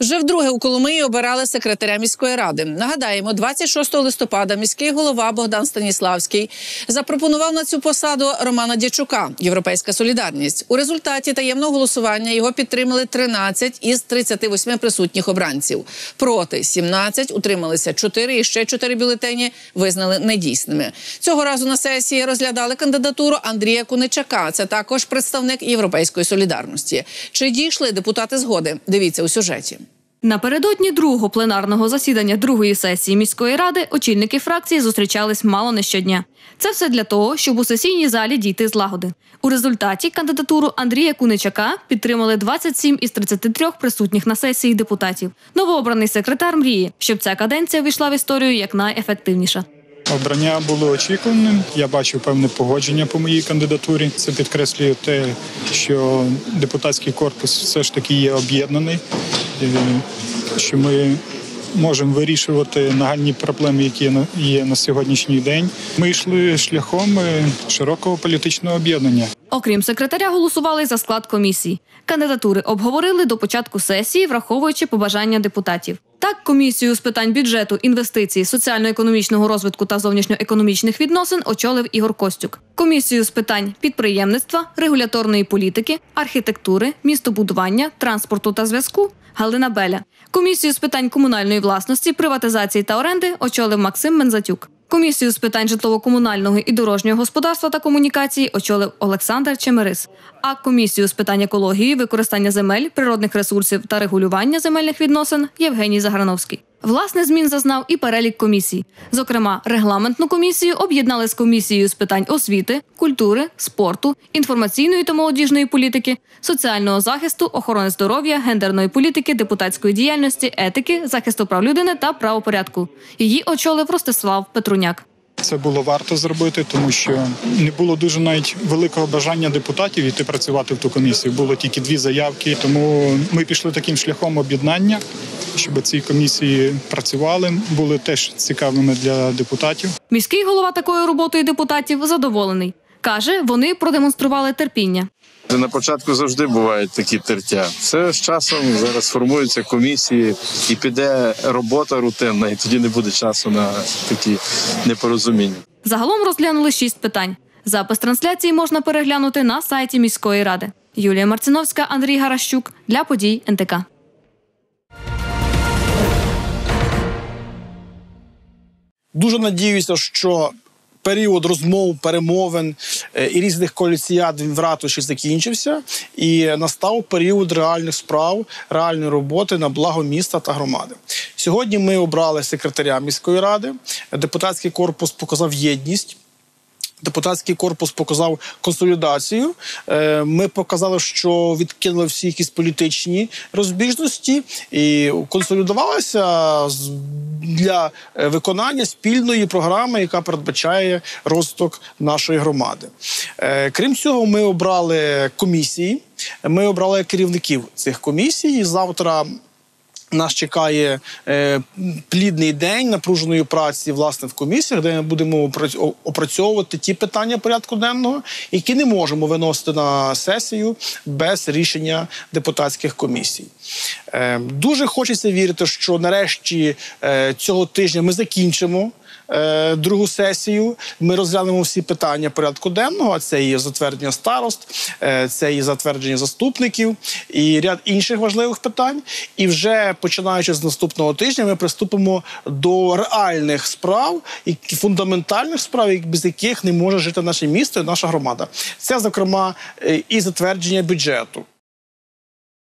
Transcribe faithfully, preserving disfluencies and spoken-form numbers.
Вже вдруге у Коломиї обирали секретаря міської ради. Нагадаємо, двадцять шостого листопада міський голова Богдан Станіславський запропонував на цю посаду Романа Дячука, «Європейська солідарність». У результаті таємного голосування його підтримали тринадцять із тридцяти восьми присутніх обранців. Проти – сімнадцять, утрималися чотири і ще чотири бюлетені визнали недійсними. Цього разу на сесії розглядали кандидатуру Андрія Куничака. Це також представник «Європейської солідарності». Чи дійшли депутати згоди? Дивіться у сюжеті. Напередодні другого пленарного засідання другої сесії міської ради очільники фракції зустрічались мало не щодня. Це все для того, щоб у сесійній залі дійти злагоди. У результаті кандидатуру Андрія Куничака підтримали двадцять сім із тридцяти трьох присутніх на сесії депутатів. Новообраний секретар мріє, щоб ця каденція війшла в історію як найефективніша. Обрання було очікуваним. Я бачив певне погодження по моїй кандидатурі. Це підкреслює те, що депутатський корпус все ж таки є об'єднаний, що ми можемо вирішувати нагальні проблеми, які є на сьогоднішній день. Ми йшли шляхом широкого політичного об'єднання. Окрім секретаря, голосували за склад комісії. Кандидатури обговорили до початку сесії, враховуючи побажання депутатів. Так, комісію з питань бюджету, інвестицій, соціально-економічного розвитку та зовнішньоекономічних відносин очолив Ігор Костюк. Комісію з питань підприємництва, регуляторної політики, архітектури, містобудування, транспорту та зв'язку – Галина Беля. Комісію з питань комунальної власності, приватизації та оренди очолив Максим Мензатюк. Комісію з питань житлово-комунального і дорожнього господарства та комунікації очолив Олександр Чемерис. А комісію з питань екології, використання земель, природних ресурсів та регулювання земельних відносин – Євгеній Заграновський. Власне, змін зазнав і перелік комісій. Зокрема, регламентну комісію об'єднали з комісією з питань освіти, культури, спорту, інформаційної та молодіжної політики, соціального захисту, охорони здоров'я, гендерної політики, депутатської діяльності, етики, захисту прав людини та правопорядку. Її очолив Ростислав Петруняк. Це було варто зробити, тому що не було дуже навіть великого бажання депутатів йти працювати в ту комісію. Було тільки дві заявки, тому ми пішли таким шляхом об'єднання, щоб ці комісії працювали, були теж цікавими для депутатів. Міський голова такою роботою депутатів задоволений. Каже, вони продемонстрували терпіння. На початку завжди бувають такі тертя. Все з часом зараз формуються комісії і піде робота рутинна, і тоді не буде часу на такі непорозуміння. Загалом розглянули шість питань. Запис трансляції можна переглянути на сайті міської ради. Юлія Марциновська, Андрій Гаращук. Для подій ен те ка. Дуже надіюся, що період розмов, перемовин і різних коаліціяд в ратуші закінчився і настав період реальних справ, реальної роботи на благо міста та громади. Сьогодні ми обрали секретаря міської ради, депутатський корпус показав єдність, депутатський корпус показав консолідацію. Ми показали, що відкинули всі якісь політичні розбіжності і консолідувалися для виконання спільної програми, яка передбачає розвиток нашої громади. Крім цього, ми обрали комісії, ми обрали керівників цих комісій. І завтра нас чекає е, плідний день напруженої праці, власне, в комісіях, де ми будемо опрацьовувати ті питання порядку денного, які не можемо виносити на сесію без рішення депутатських комісій. Е, дуже хочеться вірити, що нарешті е, цього тижня ми закінчимо другу сесію. Ми розглянемо всі питання порядку денного, а це і затвердження старост, це і затвердження заступників, і ряд інших важливих питань. І вже починаючи з наступного тижня ми приступимо до реальних справ, і фундаментальних справ, без яких не може жити наше місто і наша громада. Це, зокрема, і затвердження бюджету.